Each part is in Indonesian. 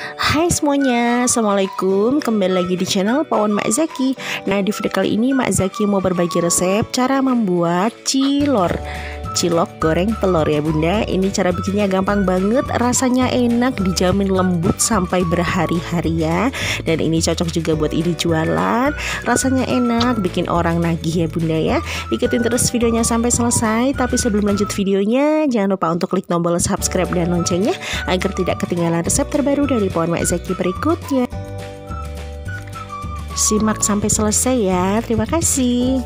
Hai semuanya, Assalamualaikum. Kembali lagi di channel Pawon Mak Zaki. Nah, di video kali ini Mak Zaki mau berbagi resep cara membuat cilok goreng telur ya bunda. Ini cara bikinnya gampang banget, rasanya enak, dijamin lembut sampai berhari-hari ya. Dan ini cocok juga buat ide jualan, rasanya enak, bikin orang nagih ya bunda ya. Ikutin terus videonya sampai selesai. Tapi sebelum lanjut videonya, jangan lupa untuk klik tombol subscribe dan loncengnya agar tidak ketinggalan resep terbaru dari Pawon Mak Zaki berikutnya. Simak sampai selesai ya, terima kasih.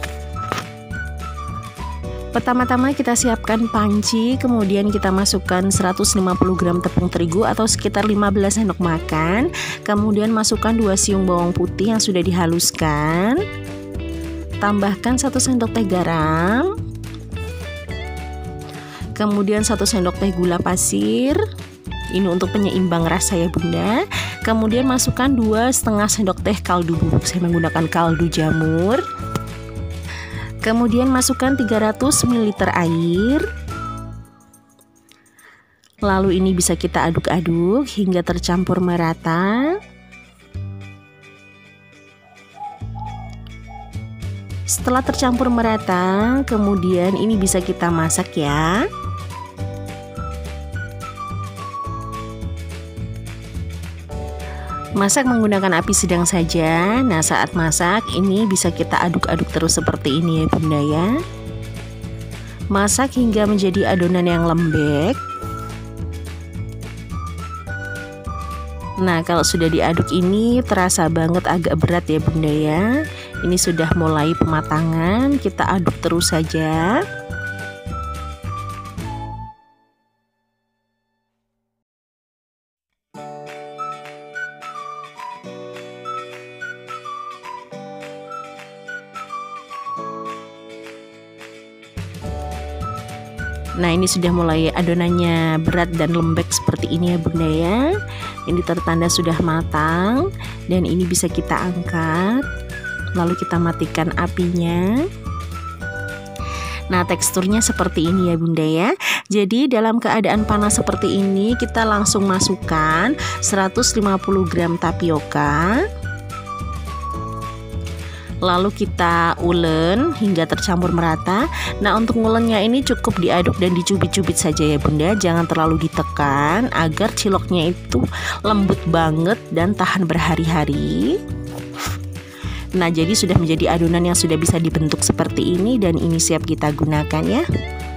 Pertama-tama kita siapkan panci, kemudian kita masukkan 150 gram tepung terigu atau sekitar 15 sendok makan. Kemudian masukkan 2 siung bawang putih yang sudah dihaluskan. Tambahkan 1 sendok teh garam. Kemudian 1 sendok teh gula pasir. Ini untuk penyeimbang rasa ya bunda. Kemudian masukkan 2,5 sendok teh kaldu bubuk. Saya menggunakan kaldu jamur. Kemudian masukkan 300 ml air. Lalu ini bisa kita aduk-aduk hingga tercampur merata. Setelah tercampur merata, kemudian ini bisa kita masak ya. Masak menggunakan api sedang saja. Nah, saat masak ini bisa kita aduk-aduk terus seperti ini ya bunda ya. Masak hingga menjadi adonan yang lembek. Nah, kalau sudah diaduk ini terasa banget agak berat ya bunda ya. Ini sudah mulai pematangan, kita aduk terus saja. Nah, ini sudah mulai adonannya berat dan lembek seperti ini ya bunda ya. Ini tertanda sudah matang dan ini bisa kita angkat. Lalu kita matikan apinya. Nah, teksturnya seperti ini ya bunda ya. Jadi dalam keadaan panas seperti ini kita langsung masukkan 150 gram tapioka. Lalu kita ulen hingga tercampur merata. Nah, untuk ngulennya ini cukup diaduk dan dicubit-cubit saja ya bunda. Jangan terlalu ditekan agar ciloknya itu lembut banget dan tahan berhari-hari. Nah, jadi sudah menjadi adonan yang sudah bisa dibentuk seperti ini dan ini siap kita gunakan ya.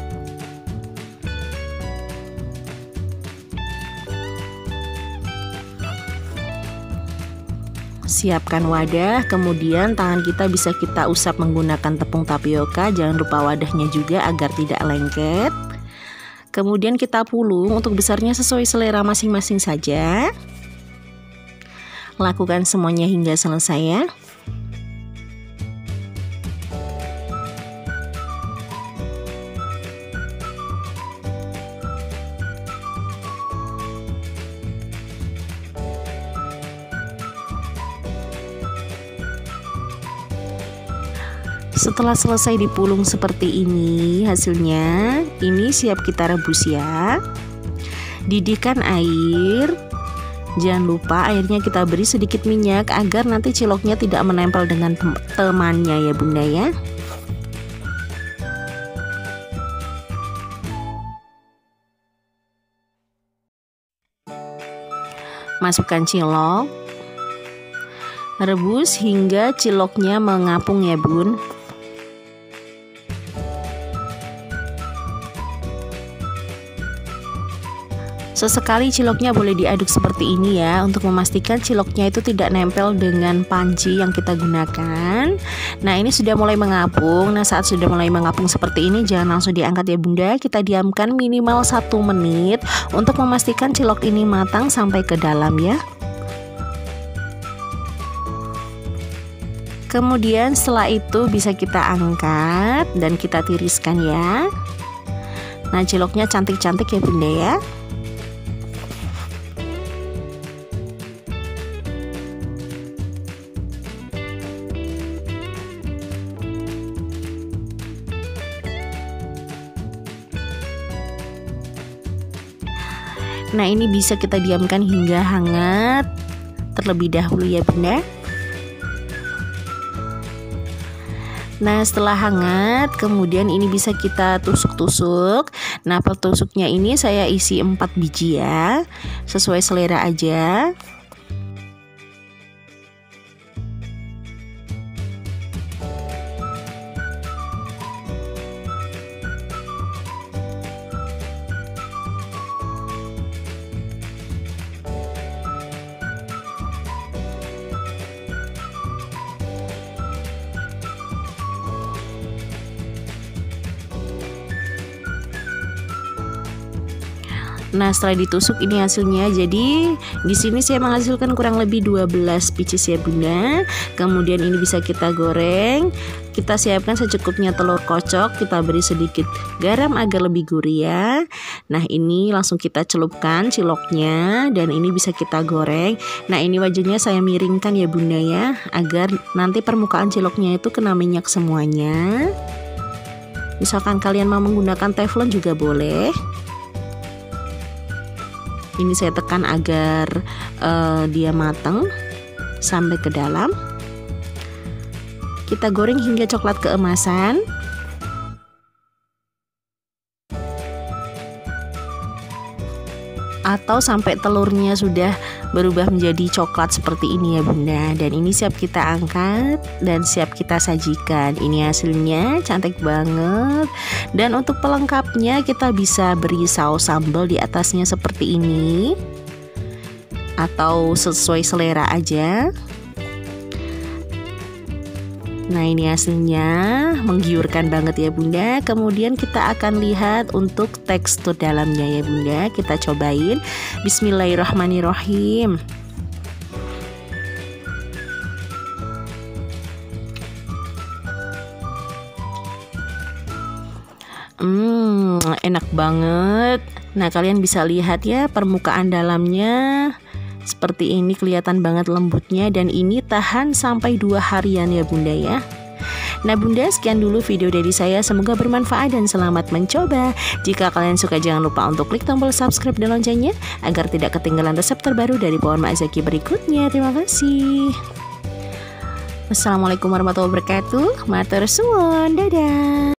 Siapkan wadah, kemudian tangan kita bisa kita usap menggunakan tepung tapioka. Jangan lupa wadahnya juga agar tidak lengket. Kemudian kita pulung, untuk besarnya sesuai selera masing-masing saja. Lakukan semuanya hingga selesai ya. Setelah selesai dipulung seperti ini hasilnya, ini siap kita rebus ya. Didihkan air. Jangan lupa airnya kita beri sedikit minyak agar nanti ciloknya tidak menempel dengan temannya ya bunda ya. Masukkan cilok. Rebus hingga ciloknya mengapung ya bun. Sesekali ciloknya boleh diaduk seperti ini ya, untuk memastikan ciloknya itu tidak nempel dengan panci yang kita gunakan. Nah, ini sudah mulai mengapung. Nah, saat sudah mulai mengapung seperti ini jangan langsung diangkat ya bunda. Kita diamkan minimal 1 menit untuk memastikan cilok ini matang sampai ke dalam ya. Kemudian setelah itu bisa kita angkat dan kita tiriskan ya. Nah, ciloknya cantik-cantik ya bunda ya. Nah, ini bisa kita diamkan hingga hangat terlebih dahulu ya Bunda. Nah, setelah hangat, kemudian ini bisa kita tusuk-tusuk. Nah, petusuknya ini saya isi 4 biji ya, sesuai selera aja. Nah, setelah ditusuk ini hasilnya. Jadi di sini saya menghasilkan kurang lebih 12 pieces ya Bunda. Kemudian ini bisa kita goreng. Kita siapkan secukupnya telur kocok, kita beri sedikit garam agar lebih gurih ya. Nah, ini langsung kita celupkan ciloknya dan ini bisa kita goreng. Nah, ini wajannya saya miringkan ya Bunda ya, agar nanti permukaan ciloknya itu kena minyak semuanya. Misalkan kalian mau menggunakan teflon juga boleh. Ini saya tekan agar dia matang sampai ke dalam. Kita goreng hingga coklat keemasan. Atau sampai telurnya sudah berubah menjadi coklat seperti ini ya Bunda. Dan ini siap kita angkat dan siap kita sajikan. Ini hasilnya cantik banget. Dan untuk pelengkapnya kita bisa beri saus sambal di atasnya seperti ini, atau sesuai selera aja. Nah, ini hasilnya menggiurkan banget ya Bunda. Kemudian kita akan lihat untuk tekstur dalamnya ya Bunda. Kita cobain. Bismillahirrahmanirrahim. Enak banget. Nah, kalian bisa lihat ya permukaan dalamnya seperti ini, kelihatan banget lembutnya, dan ini tahan sampai 2 harian ya Bunda ya. Nah Bunda, sekian dulu video dari saya, semoga bermanfaat dan selamat mencoba. Jika kalian suka jangan lupa untuk klik tombol subscribe dan loncengnya agar tidak ketinggalan resep terbaru dari Pawan Mak Zaki berikutnya. Terima kasih. Wassalamualaikum warahmatullahi wabarakatuh. Matur suwun. Dadah.